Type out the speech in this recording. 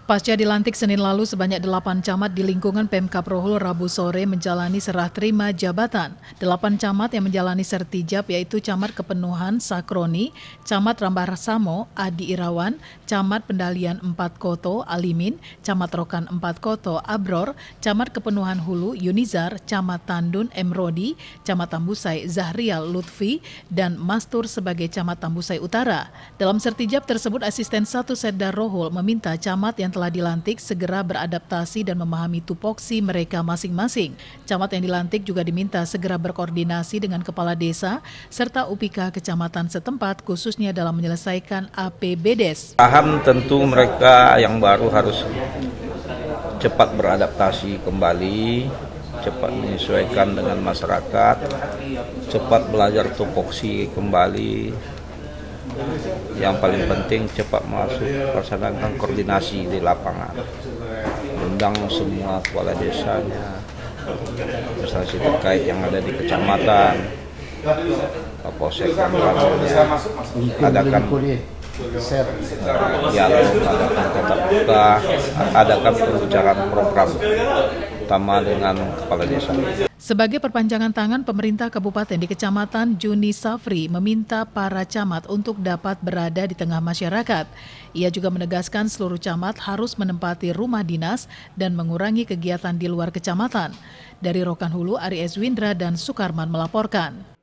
Pasca dilantik Senin lalu, sebanyak 8 camat di lingkungan Pemkab Rohul Rabu sore menjalani serah terima jabatan. 8 camat yang menjalani sertijab yaitu Camat Kepenuhan Sakroni, Camat Rambarsamo Adi Irawan, Camat Pendalian 4 Koto Alimin, Camat Rokan 4 Koto Abror, Camat Kepenuhan Hulu Yunizar, Camat Tandun Emrodi, Camat Tambusai Zahrial Lutfi, dan Mastur sebagai Camat Tambusai Utara. Dalam sertijab tersebut, Asisten 1 Setda Rohul meminta camat yang telah dilantik segera beradaptasi dan memahami tupoksi mereka masing-masing. Camat yang dilantik juga diminta segera berkoordinasi dengan kepala desa serta UPK kecamatan setempat khususnya dalam menyelesaikan APBDes. Paham tentu mereka yang baru harus cepat beradaptasi kembali, cepat menyesuaikan dengan masyarakat, cepat belajar tupoksi kembali. Yang paling penting cepat masuk melaksanakan koordinasi di lapangan, undang semua kepala desanya, instansi terkait yang ada di kecamatan, Kapolsek adakan dialog, adakan tatap muka, adakan pembicaraan program utama dengan kepala desa. Sebagai perpanjangan tangan pemerintah kabupaten di Kecamatan, Juni Safri meminta para camat untuk dapat berada di tengah masyarakat. Ia juga menegaskan seluruh camat harus menempati rumah dinas dan mengurangi kegiatan di luar kecamatan. Dari Rokan Hulu, Ari Eswindra dan Sukarman melaporkan.